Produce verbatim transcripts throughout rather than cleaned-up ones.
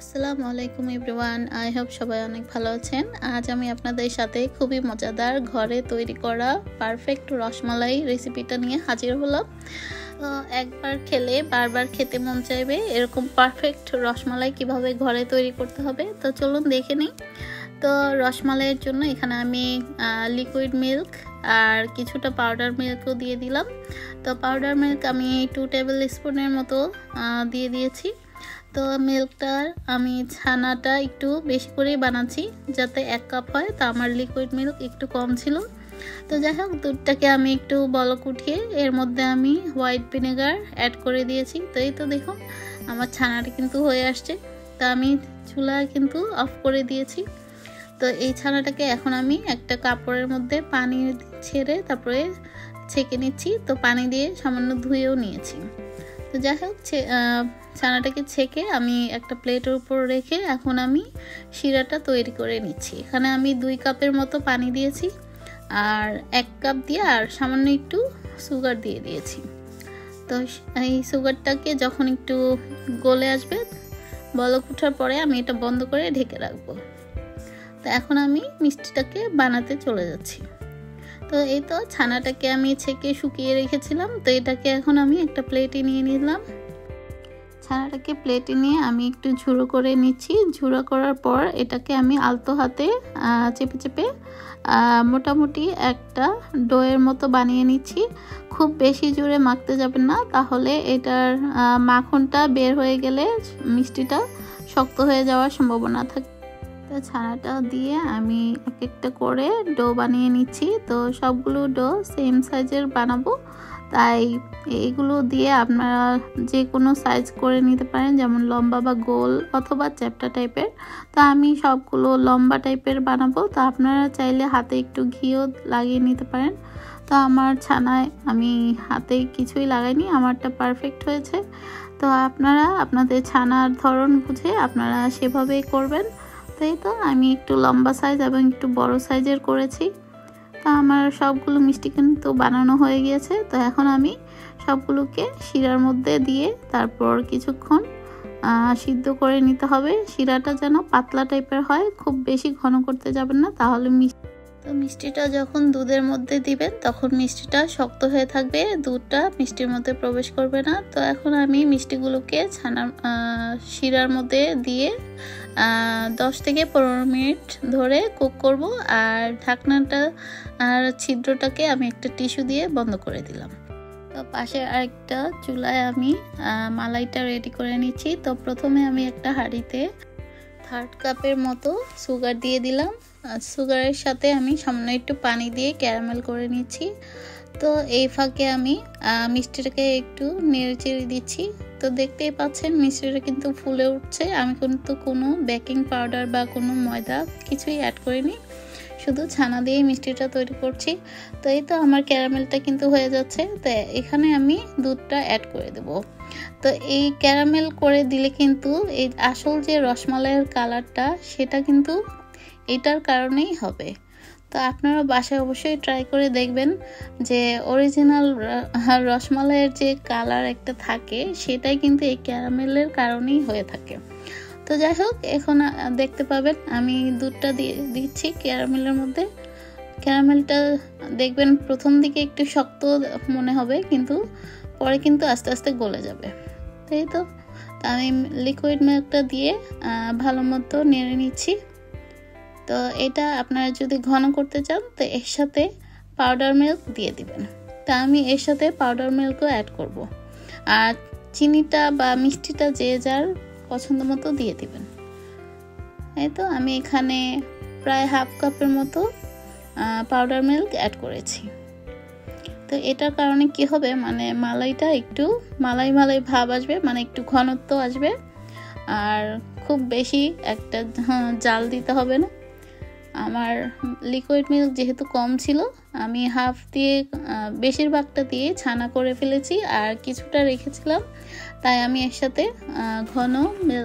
আসসালামু আলাইকুম everyone, I hope সবাই অনেক ভালো আছেন। আজ আমি আপনাদের সাথে খুবই মজাদার ঘরে তৈরি করা পারফেক্ট রসমালাই রেসিপিটা নিয়ে হাজির হলাম। তো একবার খেলে বারবার খেতে মন চাইবে এরকম পারফেক্ট রসমালাই কিভাবে ঘরে তৈরি করতে হবে, তো চলুন দেখে নিই। তো রসমালাইয়ের জন্য এখানে আমি লিকুইড মিল্ক আর কিছুটা পাউডার মিল্কও দিয়ে দিলাম। তো পাউডার মিল্ক আমি টু টেবিল স্পুনের মতো দিয়ে দিয়েছি। তো মিল্কটার আমি ছানাটা একটু বেশি করেই বানাচ্ছি যাতে এক কাপ হয়, তো আমার লিকুইড মিল্ক একটু কম ছিল। তো যাই হোক, দুধটাকে আমি একটু বলক উঠিয়ে এর মধ্যে আমি হোয়াইট ভিনেগার অ্যাড করে দিয়েছি। তো এই তো দেখুন আমার ছানাটা কিন্তু হয়ে আসছে। তো আমি চুলা কিন্তু অফ করে দিয়েছি। তো এই ছানাটাকে এখন আমি একটা কাপড়ের মধ্যে পানি ছেড়ে তারপরে ছেঁকে নিচ্ছি। তো পানি দিয়ে সামান্য ধুয়েও নিয়েছি। তো যাই হোক, ছানাটাকে ছেঁকে আমি একটা প্লেটের উপর রেখে এখন আমি শিরাটা তৈরি করে নিচ্ছি। এখানে আমি দুই কাপের মতো পানি দিয়েছি আর এক কাপ দিয়ে আর সামান্য একটু সুগার দিয়ে দিয়েছি। তো এই সুগারটাকে যখন একটু গলে আসবে, বলক ওঠার পরে আমি এটা বন্ধ করে ঢেকে রাখবো। তো এখন আমি মিষ্টিটাকে বানাতে চলে যাচ্ছি। তো এই তো ছানাটাকে আমি ছেঁকে শুকিয়ে রেখেছিলাম। তো এটাকে এখন আমি একটা প্লেটে নিয়ে নিলাম। ছানাটাকে প্লেটে নিয়ে আমি একটু ঝুড়ো করে নিচ্ছি। ঝুড়ো করার পর এটাকে আমি আলতো হাতে চেপে চেপে মোটামুটি একটা ডোয়ের মতো বানিয়ে নিচ্ছি। খুব বেশি জোরে মাখতে যাবেন না, তাহলে এটার মাখনটা বের হয়ে গেলে মিষ্টিটা শক্ত হয়ে যাওয়ার সম্ভাবনা থাকে। তো ছানাটা দিয়ে আমি এক একটা করে ডো বানিয়ে নিচ্ছি। তো সবগুলো ডো সেম সাইজের বানাবো, তাই এইগুলো দিয়ে আপনারা যে কোনো সাইজ করে নিতে পারেন, যেমন লম্বা বা গোল অথবা চ্যাপ্টা টাইপের। তো আমি সবগুলো লম্বা টাইপের বানাবো। তো আপনারা চাইলে হাতে একটু ঘিও লাগিয়ে নিতে পারেন। তো আমার ছানায় আমি হাতে কিছুই লাগাইনি, আমারটা পারফেক্ট হয়েছে। তো আপনারা আপনাদের ছানার ধরন বুঝে আপনারা সেভাবেই করবেন। তো এই তো আমি একটু লম্বা সাইজ এবং একটু বড় সাইজের করেছি। তো আমার সবগুলো মিষ্টি কিন্তু বানানো হয়ে গিয়েছে। তো এখন আমি সবগুলোকে শিরার মধ্যে দিয়ে তারপর কিছুক্ষণ সিদ্ধ করে নিতে হবে। শিরাটা যেন পাতলা টাইপের হয়, খুব বেশি ঘন করতে যাবেন না, তাহলে মিষ্টি তো মিষ্টিটা যখন দুধের মধ্যে দিবেন তখন মিষ্টিটা শক্ত হয়ে থাকবে, দুধটা মিষ্টির মধ্যে প্রবেশ করবে না। তো এখন আমি মিষ্টিগুলোকে ছানার শিরার মধ্যে দিয়ে দশ থেকে পনেরো মিনিট ধরে কুক করব। আর ঢাকনাটা আর ছিদ্রটাকে আমি একটা টিস্যু দিয়ে বন্ধ করে দিলাম। তো পাশে আরেকটা চুলায় আমি মালাইটা রেডি করে নিচ্ছি। তো প্রথমে আমি একটা হাঁড়িতে থার্ড কাপের মতো সুগার দিয়ে দিলাম। সুগারের সাথে আমি সামান্য একটু পানি দিয়ে ক্যারামেল করে নিচ্ছি। তো এই ফাঁকে আমি মিষ্টিটাকে একটু নেড়ে চেড়ে দিচ্ছি। তো দেখতেই পাচ্ছেন মিষ্টিটা কিন্তু ফুলে উঠছে। আমি কিন্তু কোনো বেকিং পাউডার বা কোনো ময়দা কিছুই অ্যাড করিনি, শুধু ছানা দিয়েই মিষ্টিটা তৈরি করছি। তো এই তো আমার ক্যারামেলটা কিন্তু হয়ে যাচ্ছে। তো এখানে আমি দুধটা অ্যাড করে দেব। তো এই ক্যারামেল করে দিলে কিন্তু এই আসল যে রসমালাইয়ের কালারটা সেটা কিন্তু এটার কারণেই হবে। তো আপনারা বাসায় অবশ্যই ট্রাই করে দেখবেন যে অরিজিনাল রসমালাইয়ের যে কালার একটা থাকে সেটাই কিন্তু এই ক্যারামেলের কারণেই হয়ে থাকে। তো যাই হোক, এখন দেখতে পাবেন আমি দুধটা দিয়ে দিচ্ছি ক্যারামেলের মধ্যে। ক্যারামেলটা দেখবেন প্রথম দিকে একটু শক্ত মনে হবে, কিন্তু পরে কিন্তু আস্তে আস্তে গলে যাবে। তাই তো আমি লিকুইড মিল্কটা দিয়ে ভালো মতো নেড়ে নিচ্ছি। তো এটা আপনারা যদি ঘন করতে চান তো এর সাথে পাউডার মিল্ক দিয়ে দিবেন। তা আমি এর সাথে পাউডার মিল্কও অ্যাড করব। আর চিনিটা বা মিষ্টিটা যে যার পছন্দ মতো দিয়ে দিবেন। এই তো আমি এখানে প্রায় হাফ কাপের মতো পাউডার মিল্ক অ্যাড করেছি। তো এটার কারণে কি হবে, মানে মালাইটা একটু মালাই মালাই ভাব আসবে, মানে একটু ঘনত্ব আসবে। আর খুব বেশি একটা জাল দিতে হবে না। আমার লিকুইড মিল্ক যেহেতু কম ছিল, আমি হাফ দিয়ে বেশিরভাগটা দিয়ে ছানা করে ফেলেছি আর কিছুটা রেখেছিলাম। তাই আমি এর সাথে ঘন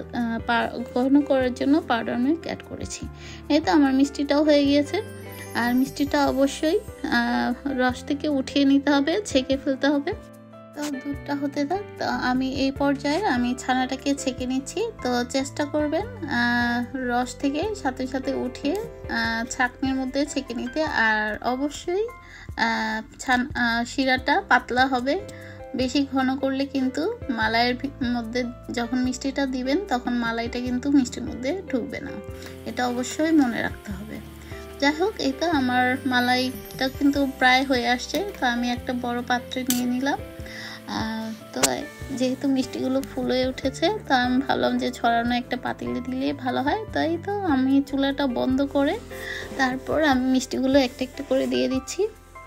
ঘন করার জন্য পাউডার মিল্ক অ্যাড করেছি। এই তো আমার মিষ্টিটাও হয়ে গিয়েছে। আর মিষ্টিটা অবশ্যই রস থেকে উঠিয়ে নিতে হবে, ছেঁকে ফেলতে হবে। তো দুধটা হতে থাক। তো আমি এই পর্যায়ে আমি ছানাটাকে ছেঁকে নিচ্ছি। তো চেষ্টা করবেন রস থেকে সাথে সাথে উঠিয়ে ছাঁকনির মধ্যে ছেঁকে নিতে। আর অবশ্যই শিরাটা পাতলা হবে, বেশি ঘন করলে কিন্তু মালাইয়ের মধ্যে যখন মিষ্টিটা দিবেন তখন মালাইটা কিন্তু মিষ্টির মধ্যে ঢুকবে না, এটা অবশ্যই মনে রাখতে হবে। যাই হোক, এই তো আমার মালাইটা কিন্তু প্রায় হয়ে আসছে। তো আমি একটা বড় পাত্রে নিয়ে নিলাম। তো যেহেতু মিষ্টিগুলো ফুলে উঠেছে, তো আমি ভাবলাম যে ছড়ানো একটা পাতিলে দিলে ভালো হয়। তাই তো আমি চুলাটা বন্ধ করে তারপর আমি মিষ্টিগুলো একটা একটা করে দিয়ে দিচ্ছি।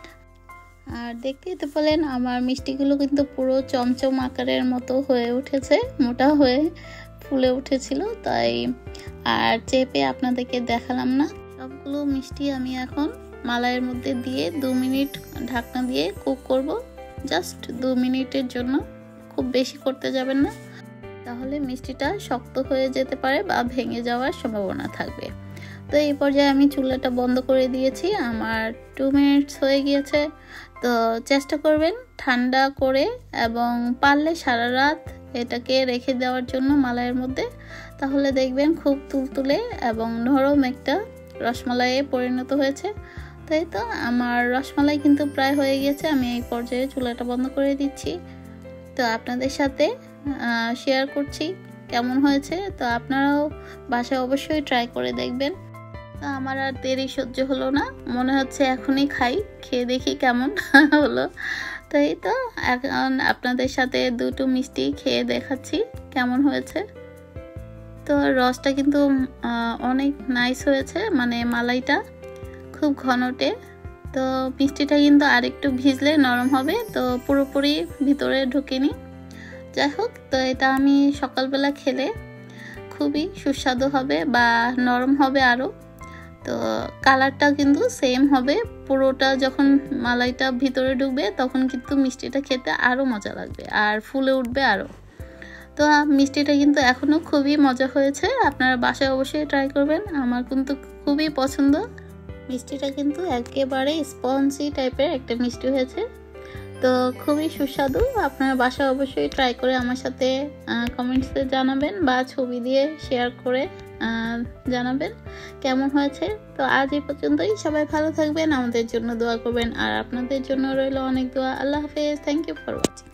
আর দেখতেই তো পেলেন আমার মিষ্টিগুলো কিন্তু পুরো চমচম আকারের মতো হয়ে উঠেছে, মোটা হয়ে ফুলে উঠেছিল। তাই আর চেপে আপনাদেরকে দেখালাম না। সবগুলো মিষ্টি আমি এখন মালাইয়ের মধ্যে দিয়ে দু মিনিট ঢাকনা দিয়ে কুক করব, জাস্ট দু মিনিটের জন্য, খুব বেশি করতে যাবেন না, তাহলে মিষ্টিটা শক্ত হয়ে যেতে পারে বা ভেঙে যাওয়ার সম্ভাবনা থাকবে। তো এই পর্যায়ে আমি চুলাটা বন্ধ করে দিয়েছি, আমার টু মিনিটস হয়ে গিয়েছে। তো চেষ্টা করবেন ঠান্ডা করে এবং পারলে সারা রাত এটাকে রেখে দেওয়ার জন্য মালাইয়ের মধ্যে, তাহলে দেখবেন খুব তুলতুলে এবং নরম একটা রসমালাইয়ে পরিণত হয়েছে। তাই তো আমার রসমালাই কিন্তু প্রায় হয়ে গেছে। আমি এই পর্যায়ে চুলাটা বন্ধ করে দিচ্ছি। তো আপনাদের সাথে শেয়ার করছি কেমন হয়েছে। তো আপনারাও বাসায় অবশ্যই ট্রাই করে দেখবেন। তো আমার আর দেরি সহ্য হলো না, মনে হচ্ছে এখনই খাই, খেয়ে দেখি কেমন হলো। তাই তো এখন আপনাদের সাথে দুটো মিষ্টি খেয়ে দেখাচ্ছি কেমন হয়েছে। তো রসটা কিন্তু অনেক নাইস হয়েছে, মানে মালাইটা খুব ঘনটে। তো মিষ্টিটা কিন্তু আরেকটু ভিজলে নরম হবে, তো পুরোপুরি ভিতরে ঢুকেনি। যাই হোক, তো এটা আমি সকালবেলা খেলে খুবই সুস্বাদু হবে বা নরম হবে আরও। তো কালারটা কিন্তু সেম হবে, পুরোটা যখন মালাইটা ভিতরে ঢুকবে তখন কিন্তু মিষ্টিটা খেতে আরও মজা লাগবে আর ফুলে উঠবে আরও। তো মিষ্টিটা কিন্তু এখনও খুবই মজা হয়েছে, আপনারা বাসায় অবশ্যই ট্রাই করবেন। আমার কিন্তু খুবই পছন্দ। মিষ্টিটা কিন্তু একেবারে স্পঞ্জি টাইপের একটা মিষ্টি হয়েছে, তো খুবই সুস্বাদু। আপনারা বাসায় অবশ্যই ট্রাই করে আমার সাথে কমেন্টসে জানাবেন বা ছবি দিয়ে শেয়ার করে জানাবেন কেমন হয়েছে। তো আজ এই পর্যন্তই, সবাই ভালো থাকবেন, আমাদের জন্য দোয়া করবেন, আর আপনাদের জন্য রইল অনেক দোয়া। আল্লাহ হাফেজ, থ্যাংক ইউ ফর ওয়াচিং।